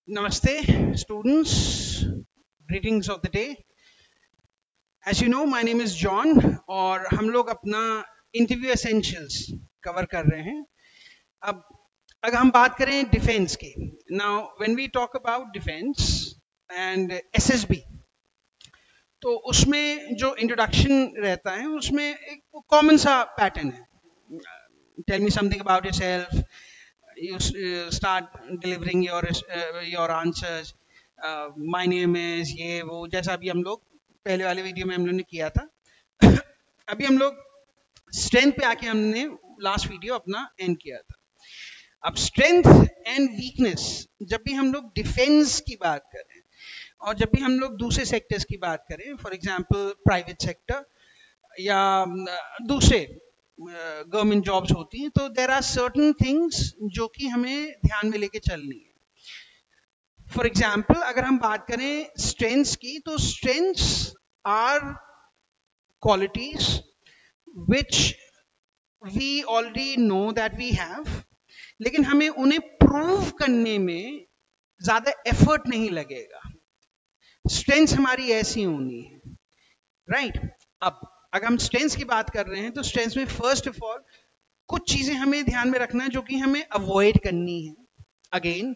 Namaste, students. Greetings of the day. As you know, my name is John और हम लोग अपना interview essentials cover कर रहे हैं. अब अगर हम बात करें डिफेंस की, now when we talk about defence and SSB, तो उसमें जो इंट्रोडक्शन रहता है उसमें एक कॉमन सा पैटर्न है. Tell me something about yourself, you start delivering your answers. My name is ये वो, जैसा अभी हम लोग पहले वाले वीडियो में हम लोग ने किया था. अभी हम लोग स्ट्रेंथ पे आके हमने लास्ट वीडियो अपना एंड किया था. अब स्ट्रेंथ एंड वीकनेस जब भी हम लोग डिफेंस की बात करें और जब भी हम लोग दूसरे सेक्टर्स की बात करें, फॉर एग्जांपल प्राइवेट सेक्टर या दूसरे गवर्नमेंट जॉब्स होती हैं, तो देर आर सर्टन थिंग्स जो कि हमें ध्यान में लेके चलनी है. फॉर एग्जाम्पल अगर हम बात करें स्ट्रेंथ्स की, तो strengths are qualities which we already know that we have, लेकिन हमें उन्हें प्रूव करने में ज्यादा एफर्ट नहीं लगेगा. स्ट्रेंथ्स हमारी ऐसी होनी है, राइट? अब अगर हम स्ट्रेंथ्स की बात कर रहे हैं तो स्ट्रेंथ्स में फर्स्ट ऑफ ऑल कुछ चीजें हमें ध्यान में रखना है जो कि हमें अवॉइड करनी है. अगेन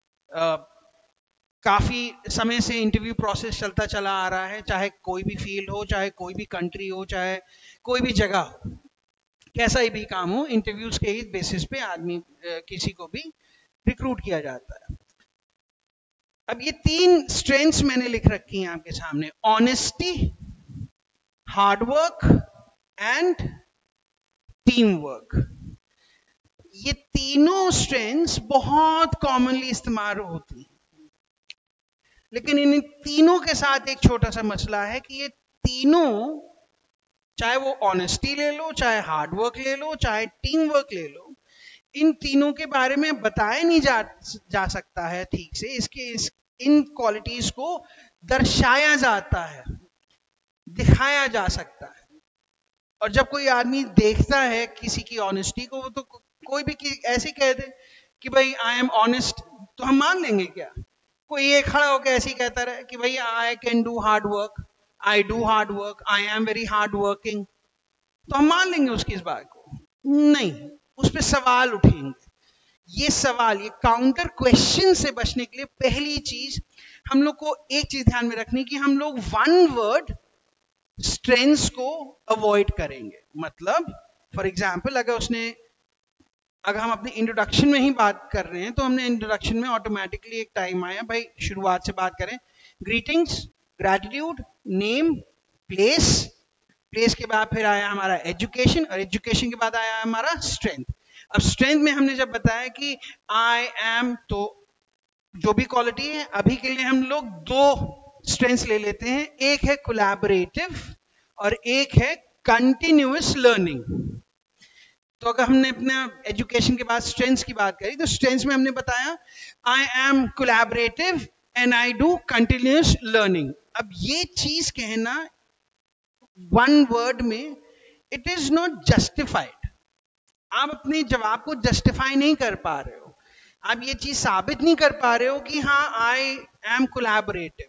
काफी समय से इंटरव्यू प्रोसेस चलता चला आ रहा है, चाहे कोई भी फील्ड हो, चाहे कोई भी कंट्री हो, चाहे कोई भी जगह हो, कैसा ही भी काम हो, इंटरव्यूज के ही बेसिस पे आदमी किसी को भी रिक्रूट किया जाता है. अब ये 3 स्ट्रेंथ्स मैंने लिख रखी हैं आपके सामने: honesty, hard work and team work. ये तीनों स्ट्रेंथ्स बहुत कॉमनली इस्तेमाल होती हैं, लेकिन इन तीनों के साथ एक छोटा सा मसला है कि ये तीनों, चाहे वो ऑनेस्टी ले लो, चाहे हार्ड वर्क ले लो, चाहे टीम वर्क ले लो, इन तीनों के बारे में बताया नहीं जा सकता है ठीक से. इन क्वालिटीज को दर्शाया जाता है, दिखाया जा सकता है. और जब कोई आदमी देखता है किसी की ऑनेस्टी को, तो कोई भी ऐसे कह दे कि भाई आई एम ऑनेस्ट, तो हम मान लेंगे क्या? कोई ये खड़ा होकर ऐसे कहता रहे कि भाई I can do hard work, I do hard work, I am very hard working, तो हम मान लेंगे उसकी इस बात को? नहीं, उस पर सवाल उठेंगे. ये सवाल, ये काउंटर क्वेश्चन से बचने के लिए पहली चीज हम लोग को एक चीज ध्यान में रखनी कि हम लोग वन वर्ड स्ट्रेंथ्स को अवॉइड करेंगे. मतलब फॉर एग्जाम्पल अगर हम अपने इंट्रोडक्शन में ही बात कर रहे हैं, तो हमने इंट्रोडक्शन में ऑटोमेटिकली एक टाइम आया, भाई शुरुआत से बात करें, greetings, gratitude, name, place, place के बाद फिर आया हमारा एजुकेशन, और एजुकेशन के बाद आया हमारा स्ट्रेंथ. अब स्ट्रेंथ में हमने जब बताया कि आई एम, तो जो भी क्वालिटी है, अभी के लिए हम लोग 2 स्ट्रेंथ्स ले लेते हैं. एक है कोलैबोरेटिव और एक है कंटिन्यूअस लर्निंग. तो अगर हमने अपने एजुकेशन के बाद स्ट्रेंथ्स की बात करी, तो स्ट्रेंथ्स में हमने बताया I am collaborative and I do continuous learning. अब ये चीज कहना वन वर्ड में, इट इज नॉट जस्टिफाइड. आप अपने जवाब को जस्टिफाई नहीं कर पा रहे हो, आप ये चीज साबित नहीं कर पा रहे हो कि हाँ I am collaborative,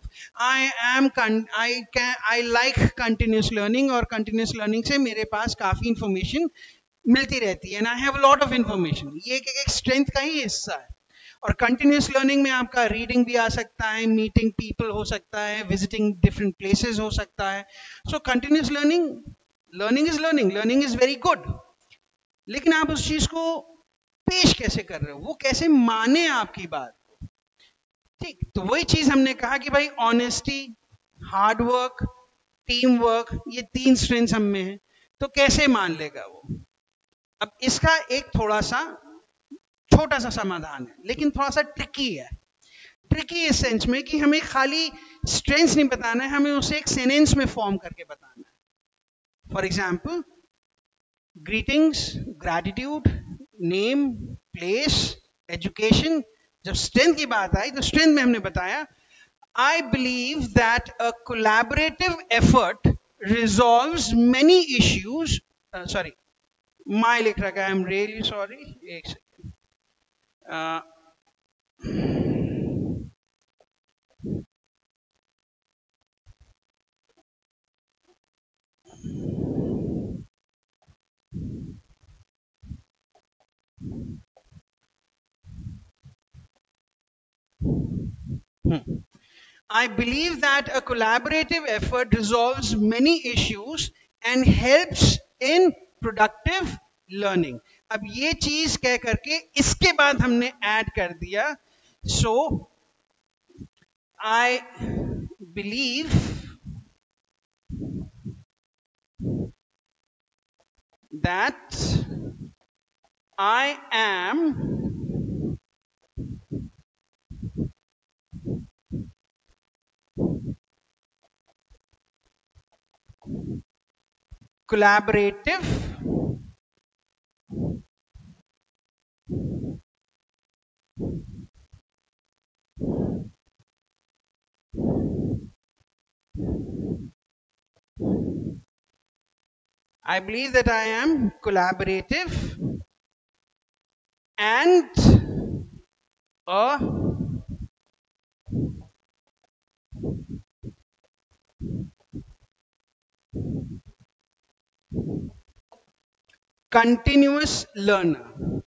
I like continuous learning, और कंटिन्यूअस लर्निंग से मेरे पास काफी इंफॉर्मेशन मिलती रहती है, and I have a lot of information. ये एक स्ट्रेंथ का ही हिस्सा है. और कंटिन्यूअस लर्निंग में आपका रीडिंग भी आ सकता है, मीटिंग पीपल हो सकता है, विजिटिंग डिफरेंट प्लेसेस हो सकता है. So continuous learning is very good, लेकिन आप उस चीज को पेश कैसे कर रहे हो, वो कैसे माने आपकी बात को? ठीक, तो वही चीज हमने कहा कि भाई honesty, hard work, team work, ये 3 स्ट्रेंथ्स हम में है, तो कैसे मान लेगा वो? अब इसका एक थोड़ा सा छोटा सा समाधान है, लेकिन थोड़ा सा ट्रिकी है. ट्रिकी इस सेंस में कि हमें खाली स्ट्रेंथ्स नहीं बताना है, हमें उसे एक सेंटेंस में फॉर्म करके बताना है. For example, greetings, gratitude, name, place, education. जब स्ट्रेंथ की बात आई, तो स्ट्रेंथ में हमने बताया I believe that a collaborative effort resolves many issues. Sorry, my लिख रखा है, आई एम रियली सॉरी, एक second. I believe that a collaborative effort resolves many issues and helps in productive learning. अब ये चीज कह करके इसके बाद हमने ऐड कर दिया, so I believe that I am collaborative I believe that I am collaborative and a continuous learner.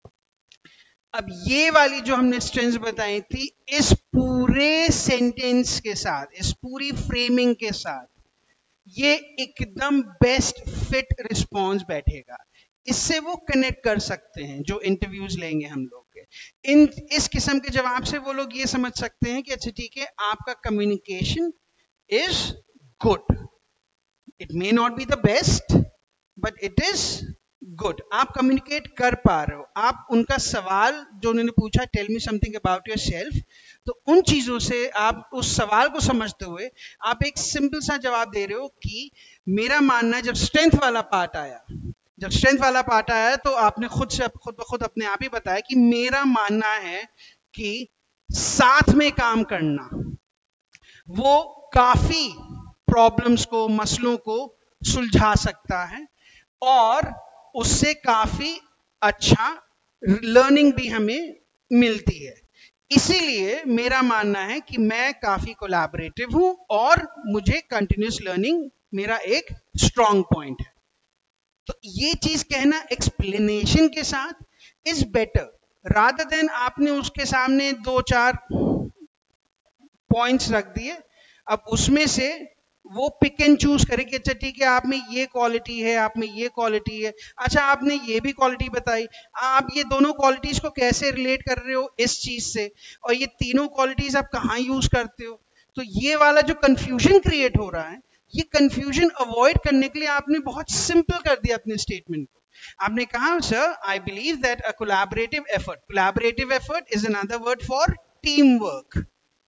अब ये वाली जो हमने स्ट्रेंथ्स बताई थी, इस पूरे सेंटेंस के साथ, इस पूरी फ्रेमिंग के साथ ये एकदम बेस्ट फिट रिस्पॉन्स बैठेगा. इससे वो कनेक्ट कर सकते हैं जो इंटरव्यूज लेंगे हम लोग के. इस किस्म के जवाब से वो लोग ये समझ सकते हैं कि अच्छा ठीक है, आपका communication is good. It may not be the best but it is good. आप कम्युनिकेट कर पा रहे हो. आप उनका सवाल जो उन्होंने पूछा, tell me something about yourself, तो उन चीजों से आप उस सवाल को समझते हुए आप एक सिंपल सा जवाब दे रहे हो कि मेरा मानना है. जब स्ट्रेंथ वाला पार्ट आया तो आपने खुद अपने आप ही बताया कि मेरा मानना है कि साथ में काम करना वो काफी प्रॉब्लम्स को, मसलों को सुलझा सकता है और उससे काफी अच्छा लर्निंग भी हमें मिलती है. इसीलिए मेरा मानना है कि मैं काफी कोलैबोरेटिव हूं और मुझे कंटिन्यूस लर्निंग मेरा एक स्ट्रॉन्ग पॉइंट है. तो ये चीज कहना एक्सप्लेनेशन के साथ इज बेटर रादर देन आपने उसके सामने 2-4 पॉइंट्स रख दिए. अब उसमें से वो पिक एंड चूज करे कि अच्छा ठीक है, आप में ये क्वालिटी है, आप में ये क्वालिटी है, अच्छा आपने ये भी क्वालिटी बताई, आप ये दोनों क्वालिटीज को कैसे रिलेट कर रहे हो इस चीज से, और ये तीनों क्वालिटीज आप कहाँ यूज करते हो. तो ये वाला जो कंफ्यूजन क्रिएट हो रहा है, ये कंफ्यूजन अवॉइड करने के लिए आपने बहुत सिंपल कर दिया अपने स्टेटमेंट को. आपने कहा sir I believe that a collaborative effort is another word for team work.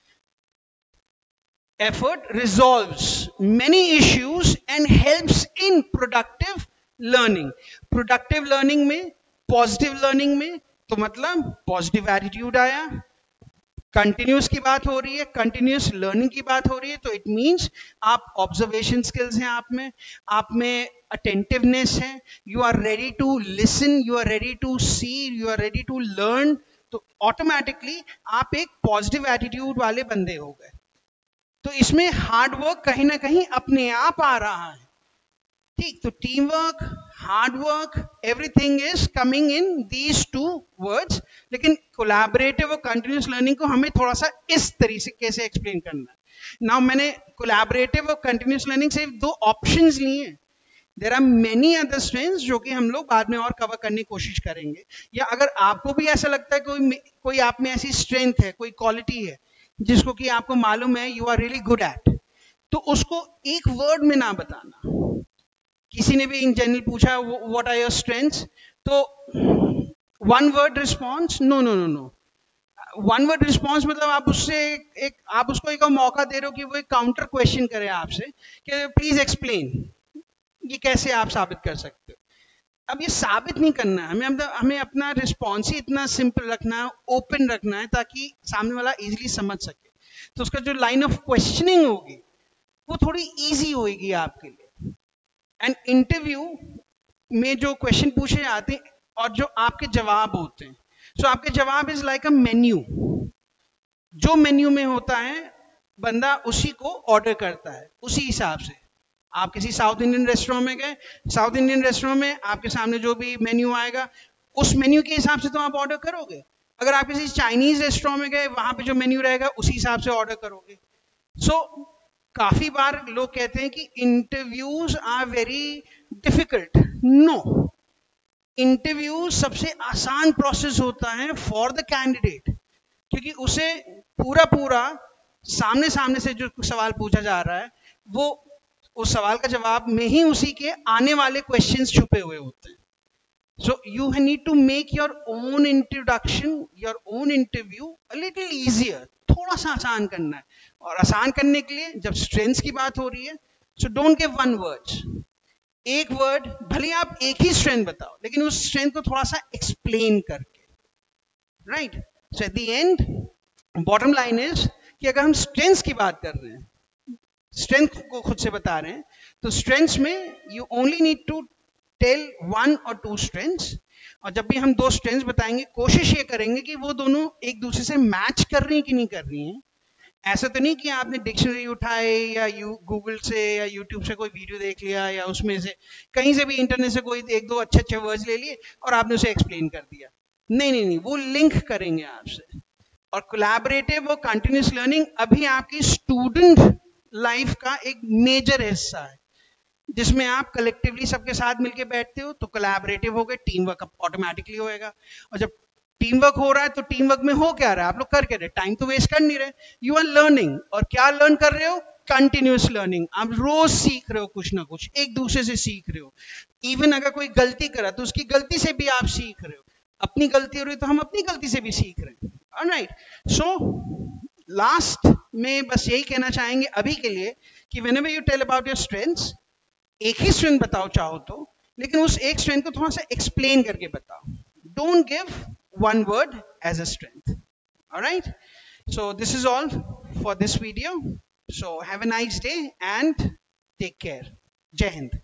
Effort resolves many issues and helps in productive learning. Productive learning में, positive learning में, तो मतलब positive attitude आया. Continuous की बात हो रही है, continuous learning की बात हो रही है, तो it means आप observation skills हैं आप में attentiveness है, you are ready to listen, you are ready to see, you are ready to learn. तो automatically आप एक positive attitude वाले बंदे हो गए. तो इसमें हार्ड वर्क कहीं ना कहीं अपने आप आ रहा है. ठीक, तो team work, hard work, everything is coming in these 2 words. लेकिन कोलैबोरेटिव और कंटिन्यूस लर्निंग को हमें थोड़ा सा इस तरीके से एक्सप्लेन करना है. नाउ मैंने कोलैबोरेटिव और कंटिन्यूस लर्निंग से 2 ऑप्शंस लिए हैं. There are many other strengths जो कि हम लोग बाद में और कवर करने की कोशिश करेंगे. या अगर आपको भी ऐसा लगता है कोई आप में ऐसी स्ट्रेंथ है, कोई क्वालिटी है जिसको कि आपको मालूम है you are really good at, तो उसको एक वर्ड में ना बताना. किसी ने भी इन जनरल पूछा व्हाट आर योर स्ट्रेंथ्स, तो 1 word response, no. 1 word response मतलब आप उसको एक मौका दे रहे हो कि वो एक काउंटर क्वेश्चन करे आपसे कि प्लीज एक्सप्लेन, ये कैसे आप साबित कर सकते हो. अब ये साबित नहीं करना है हमें अपना रिस्पॉन्स ही इतना सिंपल रखना है, ओपन रखना है, ताकि सामने वाला इजीली समझ सके. तो उसका जो लाइन ऑफ क्वेश्चनिंग होगी वो थोड़ी इजी होगी आपके लिए. एंड इंटरव्यू में जो क्वेश्चन पूछे जाते हैं और जो आपके जवाब होते हैं, सो आपके जवाब इज लाइक अ मेन्यू. जो मेन्यू में होता है बंदा उसी को ऑर्डर करता है उसी हिसाब से. आप किसी साउथ इंडियन रेस्टोरेंट में गए, साउथ इंडियन रेस्टोरेंट में आपके सामने जो भी मेन्यू आएगा उस मेन्यू के हिसाब से तो आप ऑर्डर करोगे. अगर आप किसी चाइनीज रेस्टोरेंट में गए, वहां पे जो मेन्यू रहेगा उसी हिसाब से ऑर्डर करोगे. सो काफी बार लोग कहते हैं कि interviews are very difficult. No, interview सबसे आसान प्रोसेस होता है फॉर द कैंडिडेट, क्योंकि उसे पूरा सामने सामने से जो सवाल पूछा जा रहा है, वो उस सवाल का जवाब में ही उसी के आने वाले क्वेश्चंस छुपे हुए होते हैं. So you need to make your own introduction, your own interview a little easier. थोड़ा सा आसान करना है. और आसान करने के लिए जब स्ट्रेंथ्स की बात हो रही है, so don't give one words. एक वर्ड, भले आप एक ही स्ट्रेंथ बताओ, लेकिन उस स्ट्रेंथ को थोड़ा सा एक्सप्लेन करके, right. So at the end bottom line is कि अगर हम स्ट्रेंथ्स की बात कर रहे हैं, स्ट्रेंथ को खुद से बता रहे हैं, तो स्ट्रेंथ्स में you only need to tell 1 or 2 strengths. और जब भी हम 2 स्ट्रेंथ्स बताएंगे, कोशिश ये करेंगे कि वो दोनों एक दूसरे से मैच कर रही हैं कि नहीं कर रही हैं. ऐसा तो नहीं कि आपने डिक्शनरी उठाए या गूगल से या यूट्यूब से कोई वीडियो देख लिया या उसमें से कहीं से भी इंटरनेट से कोई 1-2 अच्छे वर्ड्स ले लिए और आपने उसे एक्सप्लेन कर दिया. नहीं, वो लिंक करेंगे आपसे. और कोलैबोरेटिव और कंटिन्यूस लर्निंग अभी आपकी स्टूडेंट लाइफ का एक मेजर हिस्सा है, जिसमें आप कलेक्टिवली सबके साथ मिलके बैठते हो. तो कोलैबोरेटिव हो गए, टीम वर्क ऑटोमेटिकली होएगा. और जब टीम वर्क हो रहा है, तो टीम वर्क में हो क्या रहा है, आप लोग कर क्या रहे, टाइम तो वेस्ट कर नहीं रहे. You are learning. और क्या लर्न कर रहे हो, कंटिन्यूस लर्निंग. आप रोज सीख रहे हो कुछ ना कुछ, एक दूसरे से सीख रहे हो. इवन अगर कोई गलती करा तो उसकी गलती से भी आप सीख रहे हो. अपनी गलती हो रही तो हम अपनी गलती से भी सीख रहे हैं. ऑलराइट. सो लास्ट में बस यही कहना चाहेंगे अभी के लिए कि whenever you tell about your strengths, एक ही स्ट्रेंथ बताओ चाहो तो, लेकिन उस एक स्ट्रेंथ को थोड़ा सा एक्सप्लेन करके बताओ. Don't give one word as a strength. All right, so this is all for this video. So have a nice day and take care. Jai Hind.